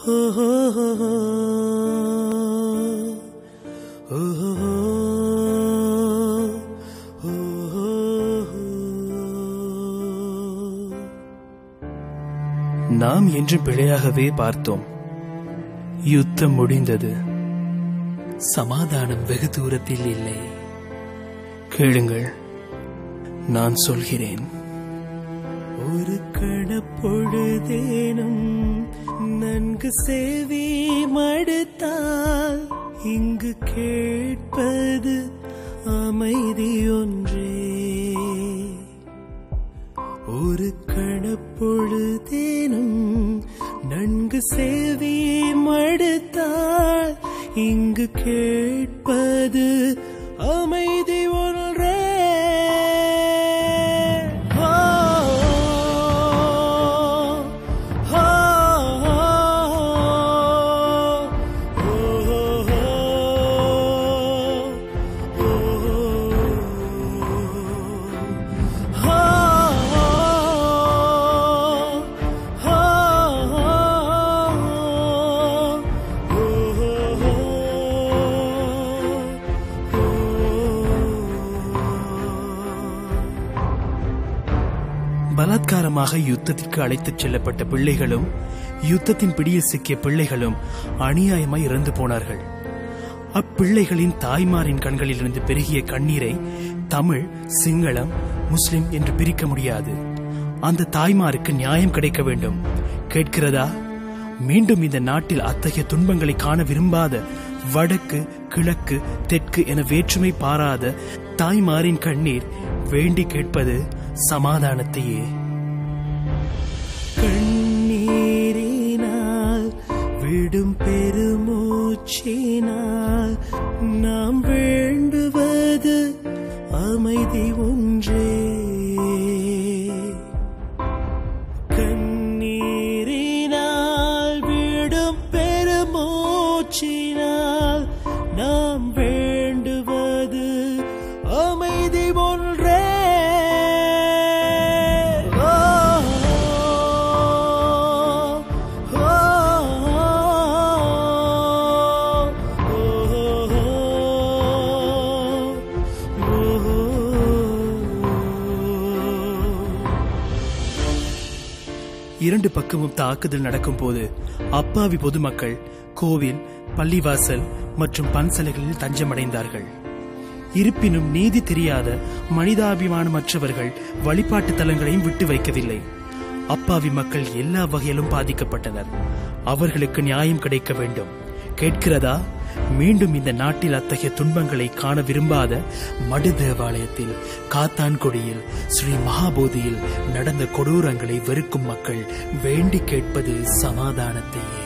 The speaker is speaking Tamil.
நாம் என்று பிழையாகவே பார்த்தோம். யுத்தம் முடிந்தது. சமாதானம் வெகு தூரத்தில் இல்லை. கேளுங்கள், நான் சொல்கிறேன். ஒரு கணப்பொழுதேனும் நன்கு சேவி மடுத்தால் இங்கு கேட்பது அமைதி ஒன்றே. ஒரு கணப்பொழுதேனும் நன்கு சேவி மடுத்தால் இங்கு கேட்பது அமைதி ஒன்றே. பலாத்காரமாக யுத்தத்திற்கு அழைத்துச் செல்லப்பட்ட பிள்ளைகளும் யுத்தத்தின் பிடியில் சிக்கிய பிள்ளைகளும் அநியாயமாய் இறந்து போனார்கள். அப்பிள்ளைகளின் தாய்மாரின் கண்களிலிருந்து பெருகிய கண்ணீரை தமிழ், சிங்களம், முஸ்லிம் என்று பிரிக்க முடியாது. அந்த தாய்மாருக்கு நியாயம் கிடைக்க வேண்டும். கேட்கிறதா? மீண்டும் இந்த நாட்டில் அத்தகைய துன்பங்களை காண விரும்பாத, வடக்கு, கிழக்கு, தெற்கு என வேற்றுமை பாராத தாய்மாரின் கண்ணீர் வேண்டி கேட்பது சமாதானத்தையே. கண்ணீரினால் விடும் பெருமூச்சினால் நாம் வேண்டுவது அமைதி ஒன்றே. கண்ணீரினால் விடும் பெருமூச்சினால் நாம் வேண்டுவது அமைதி ஒன்றே. இரண்டு பக்கமும் தாக்குதல் நடக்கும் போது அப்பாவி பொதுமக்கள் கோவில், பள்ளிவாசல் மற்றும் பன்சலைகளில் தஞ்சமடைந்தார்கள். இருப்பினும் நீதி தெரியாத மனிதாபிமானமற்றவர்கள் வழிபாட்டு தலங்களையும் விட்டு வைக்கவில்லை. அப்பாவி மக்கள் எல்லா வகையிலும் பாதிக்கப்பட்டனர். அவர்களுக்கு நியாயம் கிடைக்க வேண்டும். கேட்கிறதா? மீண்டும் இந்த நாட்டில் அத்தகைய துன்பங்களை காண விரும்பாத மடு தேவாலயத்தில், காத்தான்குடியில், ஸ்ரீ மகாபோதியில் நடந்த கொடூரங்களை வெறுக்கும் மக்கள் வேண்டி கேட்பது சமாதானத்தையே.